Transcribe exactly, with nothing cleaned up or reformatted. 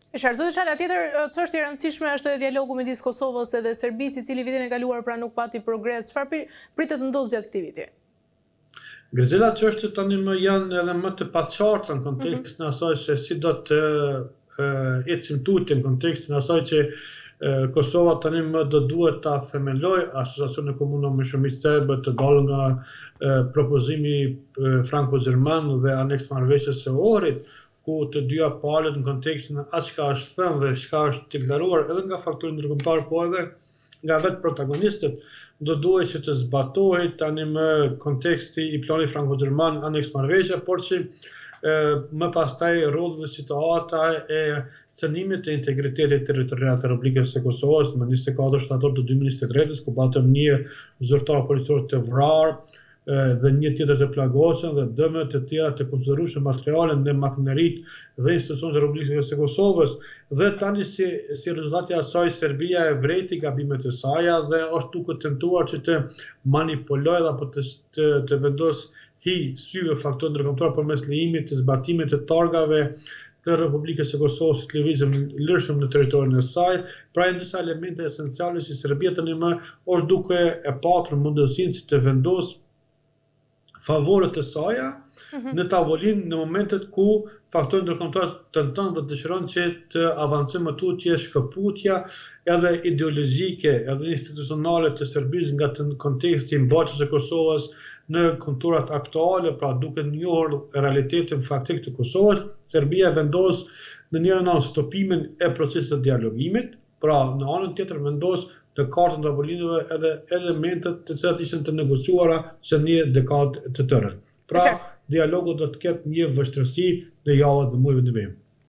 Qartë, zoti Shala, tjetër çështje e rëndësishme është edhe dialogu midis Kosovës edhe Serbisë, i cili vitin e kaluar pra nuk pati progres. Çfarë pritet të ndodhë gjatë këtij viti? Gëzela çështjet tani më janë edhe më të paqarta në kontekstin e asaj se si do të ecim tutje në kontekstin e asaj që Kosova tani më do duhet ta themeloj asociacionin komunë me shumicë serbe të dalë nga propozimi franko-gjerman dhe aneks marrëveshjes së Ohrit, ku të dyja palët në kontekstin as çka është thënë dhe çka është deklaruar edhe nga faktorët ndërkombëtar, po edhe nga vetë protagonistët, do duhet që të zbatohet tani më konteksti i planit franko-gjerman aneks marrëveshje, por që më pastaj rolli dhe situata e cënimit të integritetit territorial të Republikës së Kosovës në njëzet e katër shtator të dy mijë e njëzet e tre, ku patëm një zyrtar policor të vrarë dhe një tjetër të plagosur dhe dëme të tjera të konsiderueshme materiale në makineritë dhe institucionet e Republikës së Kosovës, dhe tani si, si rezultati asaj Serbia e vreti gabimet e saj dhe është duke tentuar që të manipulojë apo të, të, të vendos hi syve faktorë ndërkombëtar përmes lejimit të zbatimit të targave të Republikës së Kosovës të lëvizëm lirshëm në territorin e saj. Pra janë disa elemente esenciale që Serbia tani më është duke e patur mundësinë që të vendosë favorët e saja mm-hmm. në tavolinë në momentet ku faktorët ndërkombëtar tentojnë dhe dëshirojnë që të avancojë më tutje shkëputja edhe ideologjike edhe institucionale të Serbisë nga të konteksti i mbartjes së Kosovës në konturat aktuale, pra duke njohur realitetin faktik të Kosovës. Serbia vendos në njërin anë stopimin e procesit të dialogimit, pra në anën tjetër vendos në kartën e tavolinëve edhe elementet të cilat ishin të negociuara se një dekadë të tërë. Pra, dialogu do të ketë një vështirësi në javët dhe muajve të vijim.